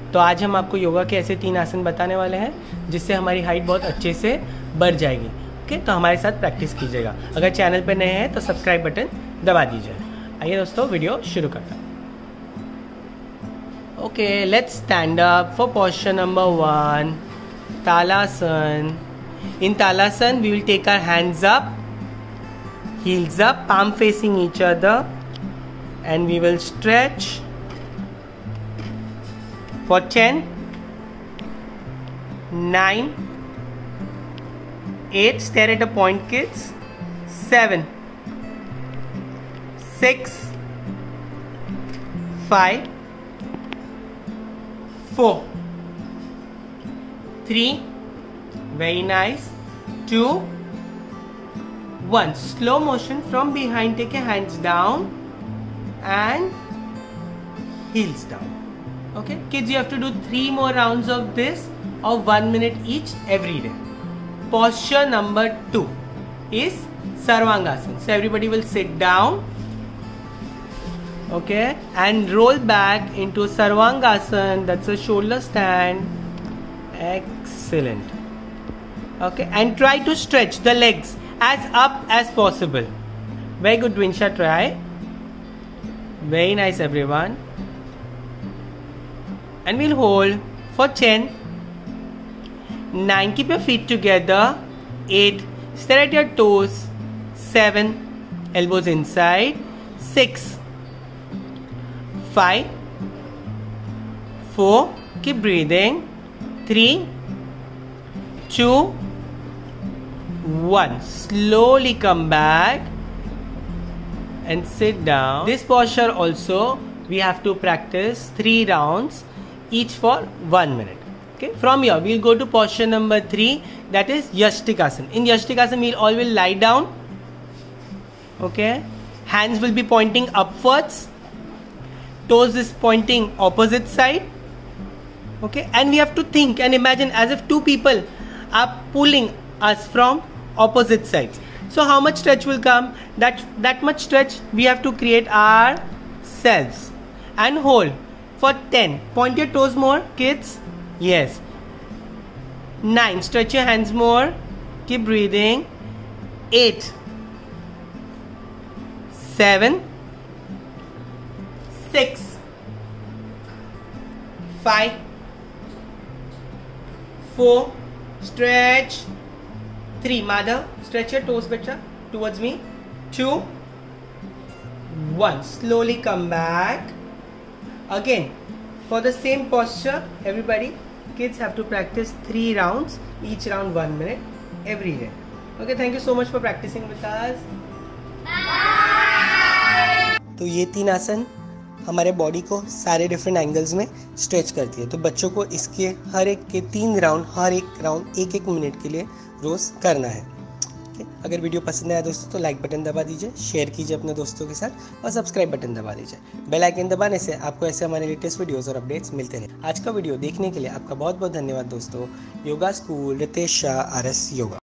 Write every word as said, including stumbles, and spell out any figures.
तो आज हम आपको योगा के ऐसे तीन आसन बताने वाले हैं जिससे हमारी हाइट बहुत अच्छे से बढ़ जाएगी। ओके, तो हमारे साथ प्रैक्टिस कीजिएगा। अगर चैनल पर नए हैं तो सब्सक्राइब बटन दबा दीजिए। आइए दोस्तों, वीडियो शुरू करते हैं। Okay, let's stand up for posture number one, Talasana. In Talasana, we will take our hands up, heels up, palm facing each other, and we will stretch for ten, nine, eight, stare at a point kids, seven, six, five, four, three, very nice, two, one. Slow motion from behind, take your hands down and heels down. Okay, kids, you have to do three more rounds of this of one minute each every day. Posture number two is Sarvangasana. So everybody will sit down, okay, and roll back into Sarvangasana. That's a shoulder stand. Excellent. Okay, and try to stretch the legs as up as possible. Very good, Vinsha, try. Very nice, everyone. And we'll hold for ten, nine, keep your feet together, eight, stare at your toes, seven, elbows inside, six, five, four, keep breathing, three, two, one. Slowly come back and sit down. This posture also we have to practice three rounds each for one minute. Okay, from here we'll go to posture number three, that is Yastikasana. In Yastikasana we'll all will lie down. Okay, hands will be pointing upwards, toes is pointing opposite side. Okay, and we have to think and imagine as if two people are pulling us from opposite sides. So how much stretch will come? That that much stretch we have to create ourselves. And hold for ten. Point your toes more, kids. Yes. nine. Stretch your hands more. Keep breathing. eight, seven, six, five, four, stretch, three, mother, stretch your toes better towards me, two, one, slowly come back. Again for the same posture, everybody, kids have to practice three rounds, each round one minute every day. Okay, thank you so much for practicing with us. Bye. तो ये तीन आसन हमारे body को सारे different angles में stretch करती है। तो बच्चों को इसके हर एक के तीन राउंड, हर एक राउंड एक एक मिनट के लिए रोज़ करना है। okay? अगर वीडियो पसंद आया दोस्तों तो लाइक बटन दबा दीजिए, शेयर कीजिए अपने दोस्तों के साथ और सब्सक्राइब बटन दबा दीजिए। बेल आइकन दबाने से आपको ऐसे हमारे लेटेस्ट वीडियोस और अपडेट्स मिलते रहे। आज का वीडियो देखने के लिए आपका बहुत बहुत धन्यवाद दोस्तों। Yoga school, Ritesh Shah, R S yoga.